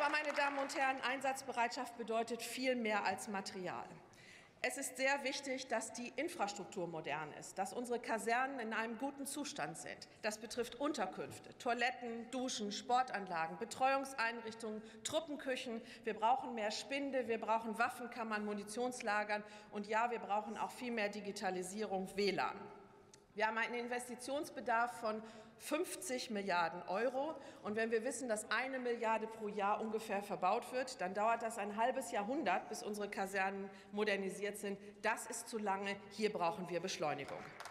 Aber, meine Damen und Herren, Einsatzbereitschaft bedeutet viel mehr als Material. Es ist sehr wichtig, dass die Infrastruktur modern ist, dass unsere Kasernen in einem guten Zustand sind. Das betrifft Unterkünfte, Toiletten, Duschen, Sportanlagen, Betreuungseinrichtungen, Truppenküchen. Wir brauchen mehr Spinde, wir brauchen Waffenkammern, Munitionslagern und ja, wir brauchen auch viel mehr Digitalisierung, WLAN. Wir haben einen Investitionsbedarf von 50 Milliarden €. Und wenn wir wissen, dass 1 Milliarde pro Jahr ungefähr verbaut wird, dann dauert das ein halbes Jahrhundert, bis unsere Kasernen modernisiert sind. Das ist zu lange. Hier brauchen wir Beschleunigung.